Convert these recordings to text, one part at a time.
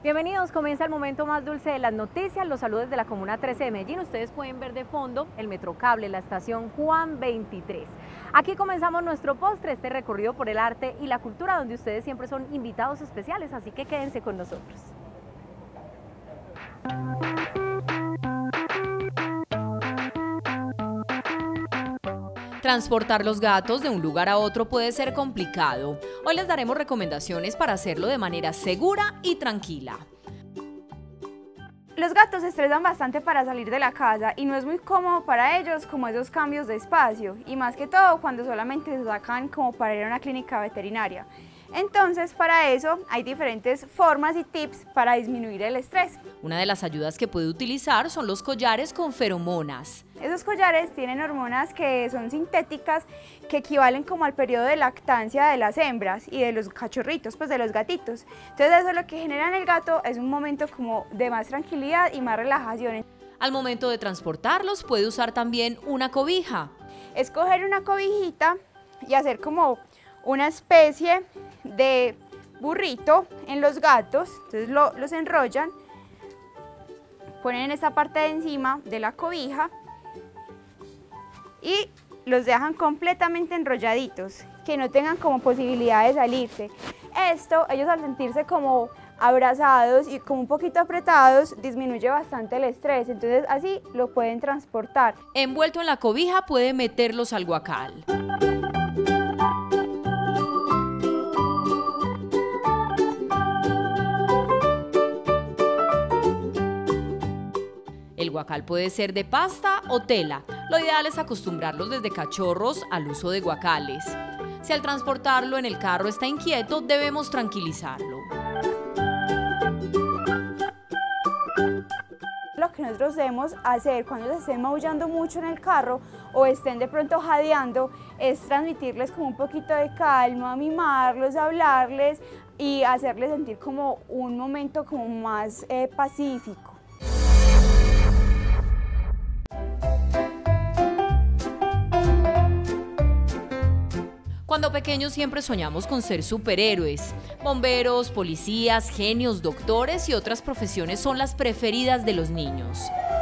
Bienvenidos, comienza el momento más dulce de las noticias, los saludos de la Comuna 13 de Medellín. Ustedes pueden ver de fondo el Metrocable, la estación Juan 23. Aquí comenzamos nuestro postre, este recorrido por el arte y la cultura, donde ustedes siempre son invitados especiales, así que quédense con nosotros. Transportar los gatos de un lugar a otro puede ser complicado. Hoy les daremos recomendaciones para hacerlo de manera segura y tranquila. Los gatos se estresan bastante para salir de la casa y no es muy cómodo para ellos como esos cambios de espacio, y más que todo cuando solamente se sacan como para ir a una clínica veterinaria. Entonces, para eso hay diferentes formas y tips para disminuir el estrés. Una de las ayudas que puede utilizar son los collares con feromonas. Esos collares tienen hormonas que son sintéticas, que equivalen como al periodo de lactancia de las hembras y de los cachorritos, pues de los gatitos. Entonces eso lo que genera en el gato es un momento como de más tranquilidad y más relajación. Al momento de transportarlos puede usar también una cobija. Escoger una cobijita y hacer como una especie de burrito en los gatos, entonces los enrollan, ponen en esta parte de encima de la cobija y los dejan completamente enrolladitos, que no tengan como posibilidad de salirse. Esto, ellos al sentirse como abrazados y como un poquito apretados, disminuye bastante el estrés, entonces así lo pueden transportar. Envuelto en la cobija puede meterlos al guacal. El guacal puede ser de pasta o tela. Lo ideal es acostumbrarlos desde cachorros al uso de guacales. Si al transportarlo en el carro está inquieto, debemos tranquilizarlo. Lo que nosotros debemos hacer cuando se estén maullando mucho en el carro o estén de pronto jadeando es transmitirles como un poquito de calma, mimarlos, hablarles y hacerles sentir como un momento como más pacífico. Cuando pequeños siempre soñamos con ser superhéroes. Bomberos, policías, genios, doctores y otras profesiones son las preferidas de los niños.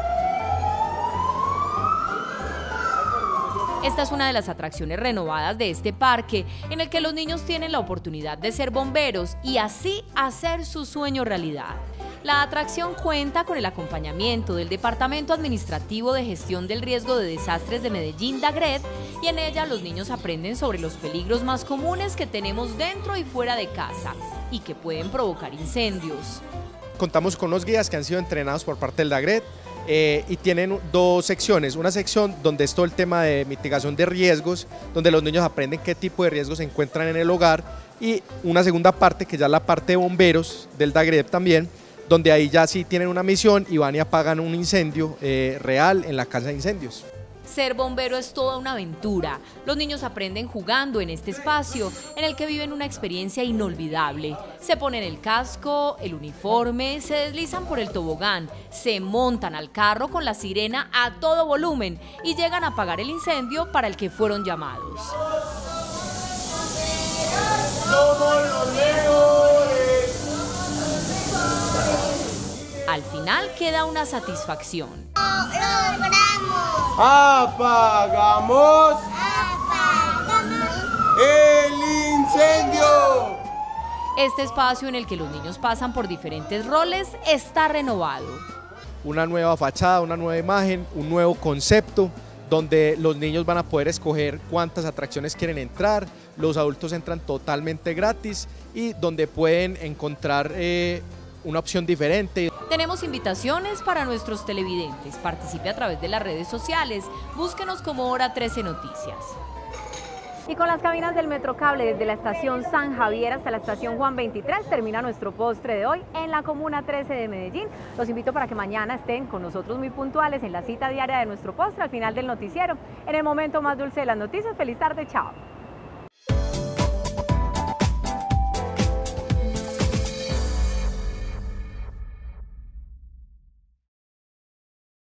Esta es una de las atracciones renovadas de este parque, en el que los niños tienen la oportunidad de ser bomberos y así hacer su sueño realidad. La atracción cuenta con el acompañamiento del Departamento Administrativo de Gestión del Riesgo de Desastres de Medellín, DAGRED, y en ella los niños aprenden sobre los peligros más comunes que tenemos dentro y fuera de casa y que pueden provocar incendios. Contamos con unos guías que han sido entrenados por parte del DAGRED y tienen dos secciones. Una sección donde es todo el tema de mitigación de riesgos, donde los niños aprenden qué tipo de riesgos se encuentran en el hogar, y una segunda parte que ya es la parte de bomberos del DAGRED también, donde ahí ya sí tienen una misión y van y apagan un incendio real en la casa de incendios. Ser bombero es toda una aventura. Los niños aprenden jugando en este espacio, en el que viven una experiencia inolvidable. Se ponen el casco, el uniforme, se deslizan por el tobogán, se montan al carro con la sirena a todo volumen y llegan a apagar el incendio para el que fueron llamados. ¡Somos los mejores! Al final queda una satisfacción. ¡Lo logramos! ¡Apagamos! ¡El incendio! Este espacio en el que los niños pasan por diferentes roles está renovado. Una nueva fachada, una nueva imagen, un nuevo concepto, donde los niños van a poder escoger cuántas atracciones quieren entrar, los adultos entran totalmente gratis y donde pueden encontrar una opción diferente. Tenemos invitaciones para nuestros televidentes. Participe a través de las redes sociales. Búsquenos como Hora 13 Noticias. Y con las cabinas del Metrocable desde la estación San Javier hasta la estación Juan 23 termina nuestro postre de hoy en la Comuna 13 de Medellín. Los invito para que mañana estén con nosotros muy puntuales en la cita diaria de nuestro postre al final del noticiero. En el momento más dulce de las noticias. Feliz tarde, chao.